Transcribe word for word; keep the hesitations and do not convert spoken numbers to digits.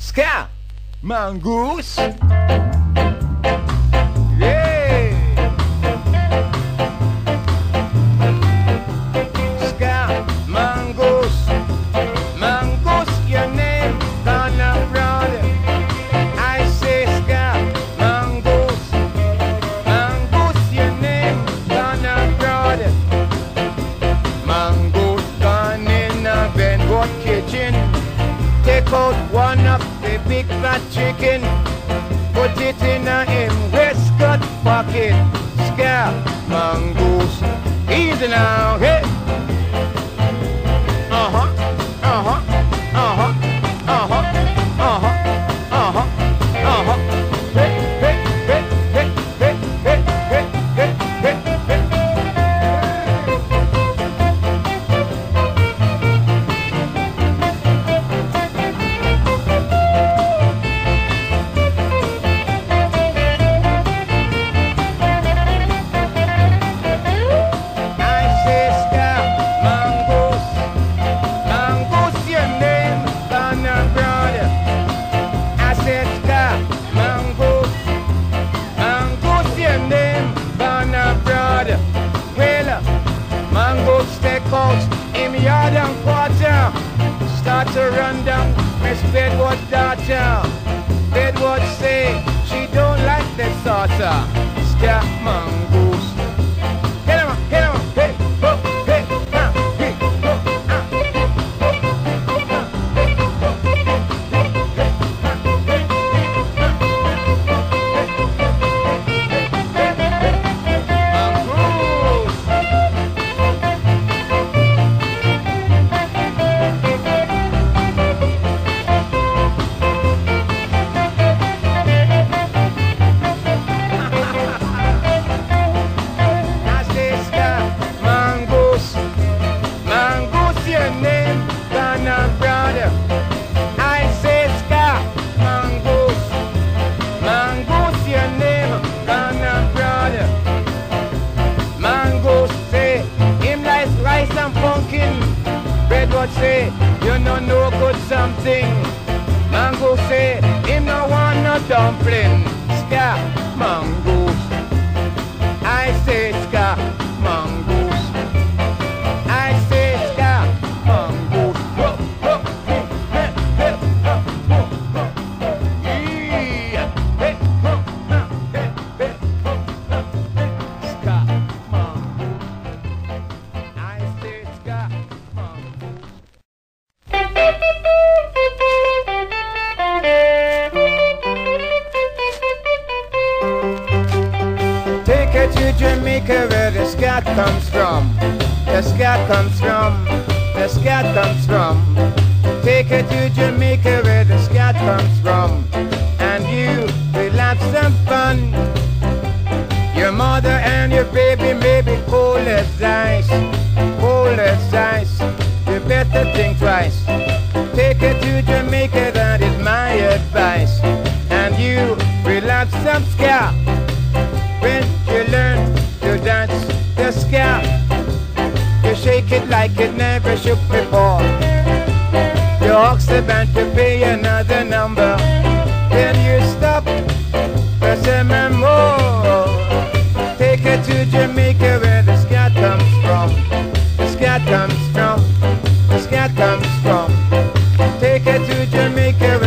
Ska, mongoose. Yeah. Ska, mongoose. Mongoose, your name gone abroad. I say ska, mongoose. Mongoose, your name gone abroad. Mongoose gone in a Benwood kitchen. Take out one of the big fat chicken, put it in a him waistcoat pocket. Ska, mongoose, easy now, hey. Uh-huh, uh-huh, uh-huh, uh-huh, uh-huh, uh-huh, uh-huh. Hey, hey, hey, hey, hey, hey, hey, hey, hey, hey. Him yard and quarter start to run down Miss Bedwood daughter. Bedwood say she don't like the saucer. Ska, mongoose. Hit him up, hit him up, hey, ho, hey, ha, hey, ho, ah, hey, ho, ah, hey, ho, hey, hey, ha, hey, Bedwood say, you no know good something. Mango say, him no want no dumpling. Ska, mongoose. I say ska, mongoose. I say ska, mongoose. Whoa, whoa, hey, hey, hey, oh, whoa, whoa. Yeah, hey, oh, ah, hey, hey, oh, ah, hey. Ska, mongoose. I say ska, mongoose. Take her to Jamaica where the scat comes from. The scat comes from. The scat comes from. Take her to Jamaica where the scat comes from. And you will have some fun. Your mother and your baby may be cold as ice. Cold as ice. You better think twice. Take her to Jamaica, that is my advice. And you will have some ska when you learn to dance the ska. You shake it like it never shook before. You ask the band to pay another number. Then you stop, press M M O. Take her to Jamaica where the ska comes from. The ska comes from. The ska comes from. Take her to Jamaica.